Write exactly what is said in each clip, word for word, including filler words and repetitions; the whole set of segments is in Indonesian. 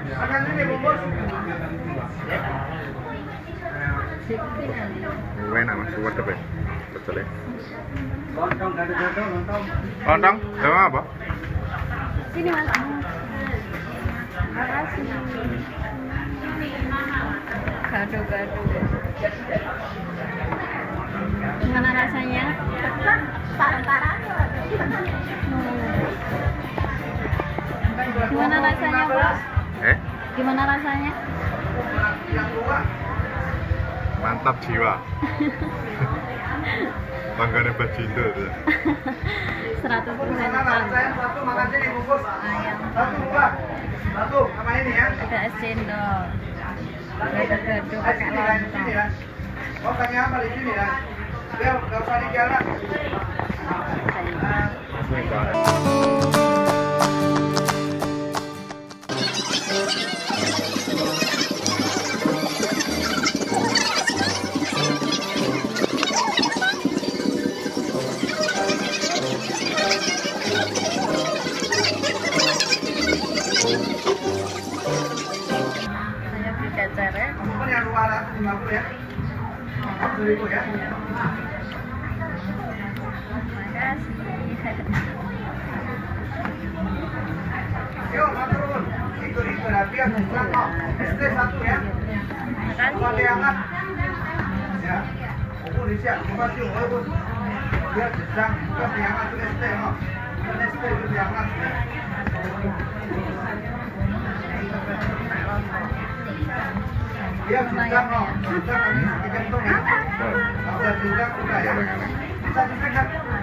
Makan ini bungkus. Enak mas, sedap ya, betul ya. Lontong, gado-gado, lontong. Lontong, sama apa? Sini mas. Makasih. Gado-gado. Gimana rasanya? Parah-parah. Gimana rasanya, Bos? Eh? Gimana rasanya? Mantap jiwa. Banggaannya Bajindo tuh. seratus persen Saya satu makan sini bungkus. ayam. Satu buah. Satu sama ini ya. Ada es cendol. Gado-gado pakai Sini ya, di sini ya. lontong. Oh, tanya apa di sini ya? Biar nggak usah di jalan. Saya beli kecerek. Ini yang dua ratus lima puluh ya. Seribu ya. Makasih. Yuk, turun. Itu itu nanti yang satu. S T satu ya. Apa Makasih. diangkat? Ya. Oh, disiap. Makasih, oh, bos. Biar sedang, bukan diangkat itu S T, no. Bukan S T itu diangkat. Ya. Dia sedang, no. Sedang kami sakit jantung ya. Kalau sedang sudah ya. Bisa disekat.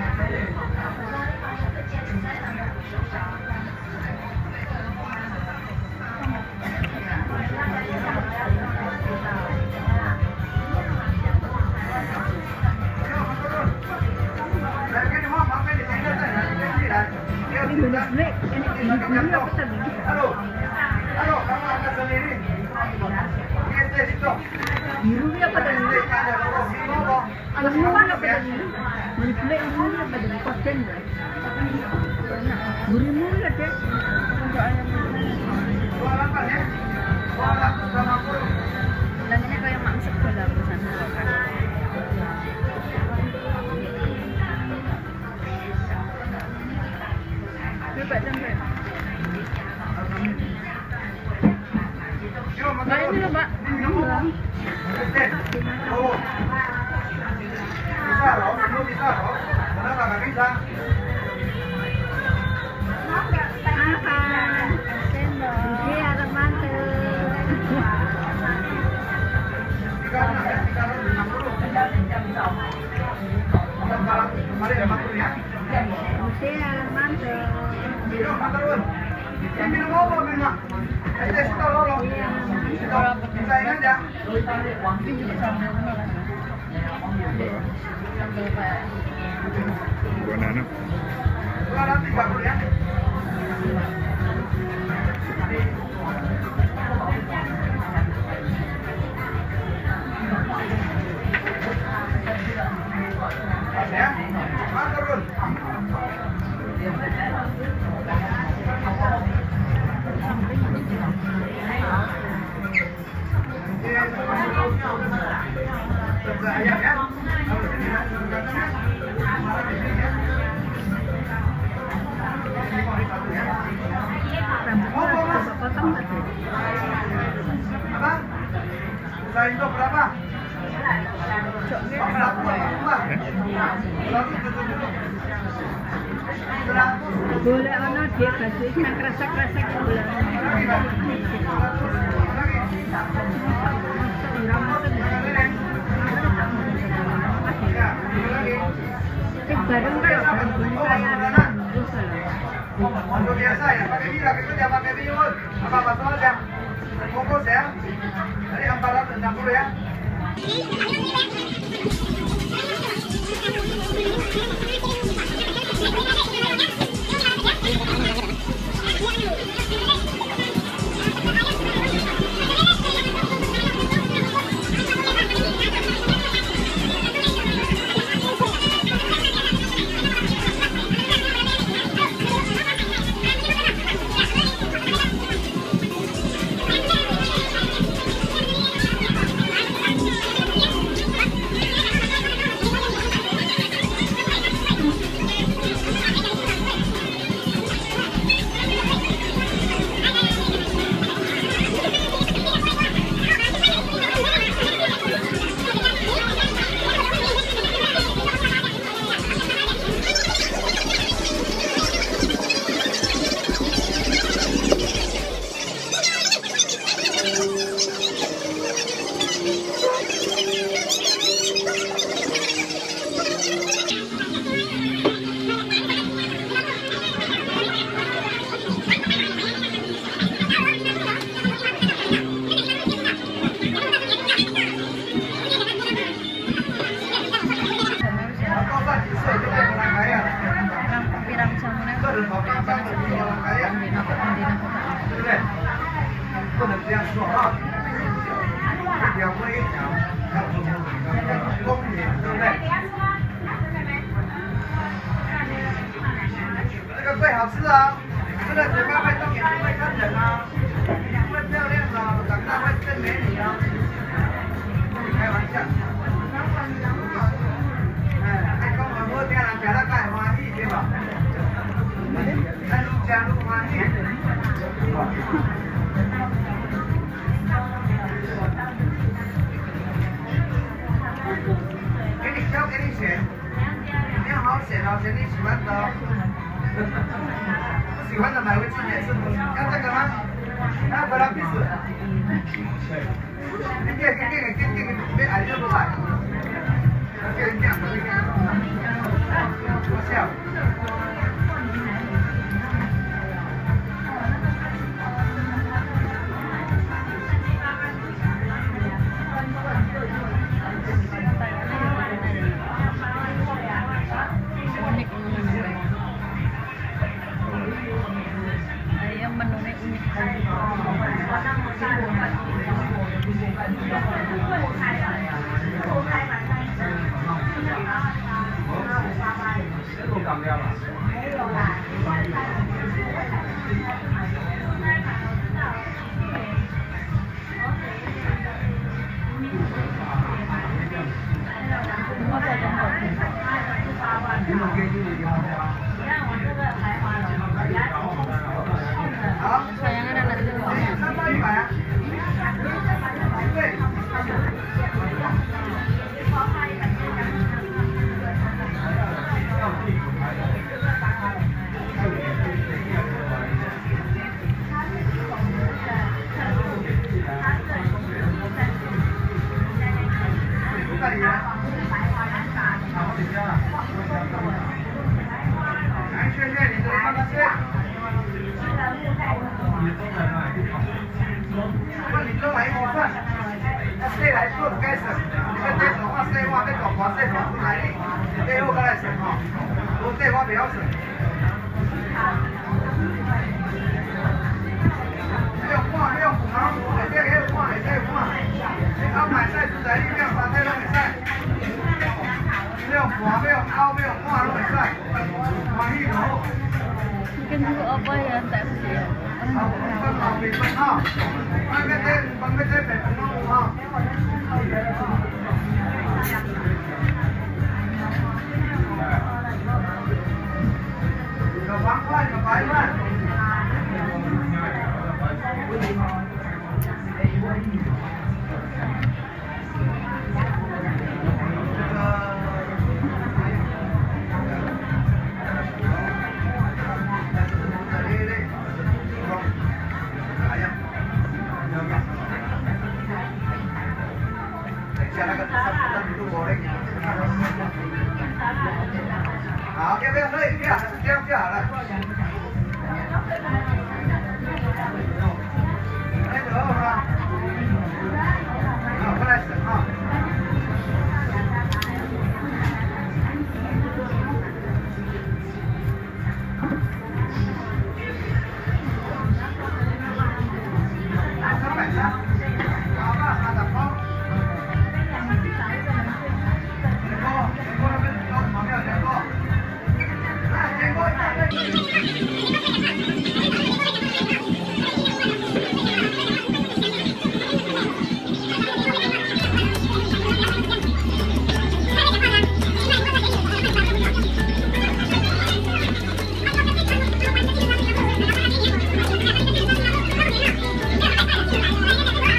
Halo, halo, kamu angkat sendiri. Ini tes itu. Birunya pada ini, Ada birunya pada ini, mulai birunya pada ini kosen ya. Gurih-gurih deh. Untuk ayam dua puluh delapan ya. dua ratus lima puluh. Bilangnya kayak mangsek dalam pesan kan. Coba sampai. Yuk, Mbak ini loh, Mbak. Oh. Bisa loh, lu bisa loh. Kenapa nggak bisa? Apa? Cendol. Ini ada mantel. Tiga enam ya, tiga ratus lima puluh. Kemarin lima puluh ya. Ini ada mantel. Yuk, maturun. Yang minum apa minum? Es teh itu loh. Bisa ingat ya. Sambal kayak Bukan anak. dua ratus tiga puluh ya. Pas ya. Maturun. Ayam ya. Kalau sini ya. Rambutnya agak potong tadi. Apa? Usaha itu berapa? Satu apa dua? Seratus tujuh puluh. Seratus. Boleh ono dia gasnya kresek-kresek boleh. Bareng kalau bareng kayak terus kalau Untuk biasa ya, pakai minyak itu jangan pakai bihun. Apa apa soalnya? Bungkus ya. Tadi empat ratus enam puluh ya. 不能这样做啊！一条归一条，要公平，对不对？这个最好吃啊！这个嘴巴会动，眼睛会看人啊，会漂亮啊，长大会变美女啊！开玩笑。哎，爱讲话好听人听了才会欢喜，对吧？咱愈吃愈欢喜。给你挑，给你选，你要好选哦，选你喜欢的哦。不喜欢的买回去也是不行。要这个吗？要荷兰鼻子。你这这这这这个别矮就不矮。这个这样，这个。不笑。好，要不要喝饮料？还是这样就好了。那个二吗？好，过来审啊。三百三，好吧，三十包。 Thank you.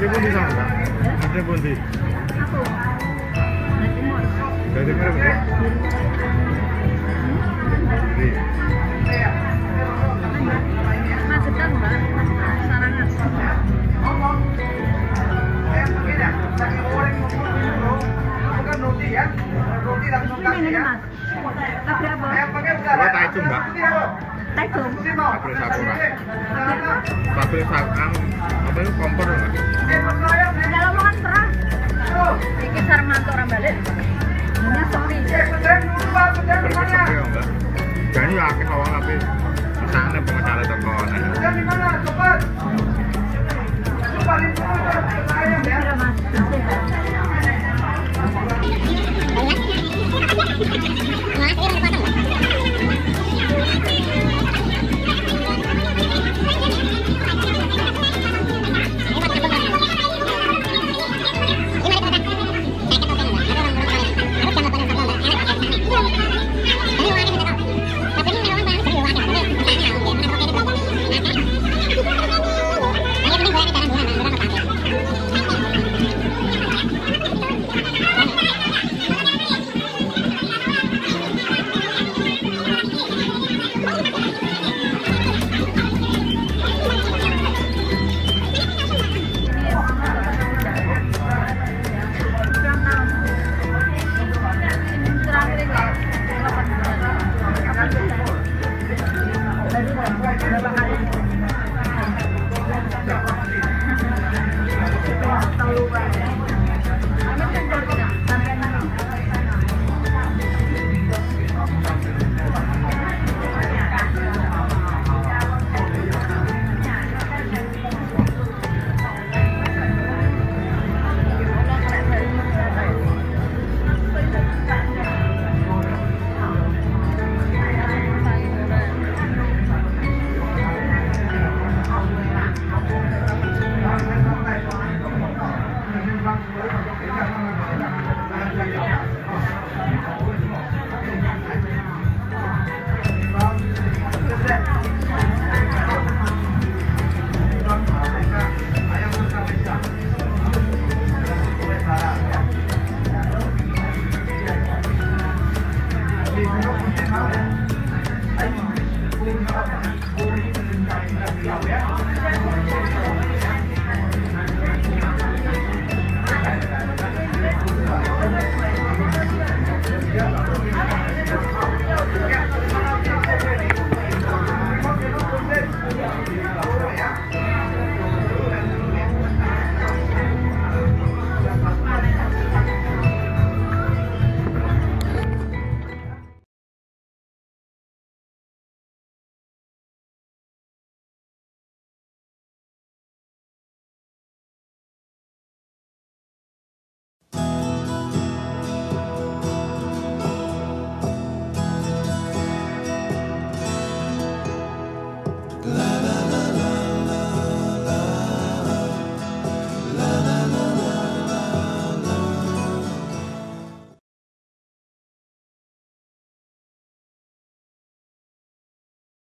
Asli pun di sana kan? Asli pun di. Aku. Nah, timur. Dari mana betul? Di. Magetan, Mbak. Sarangan. Yang begini ya, lagi goreng bro. Bukan roti ya, roti langsung Ini kasih ini ya. mas. Tapi apa? Yang pakai udah. Apa taicum, Mbak? Taikum. Apel sakura. Apel sakura. Apa itu kompor nggak? Kalau mau kan perah. Iki Sarmanto orang balik. Ini sepi. Berkesan ya, Mbak. Jadi ya akeh awal tapi misalnya pengacara toko. Di mana? Coba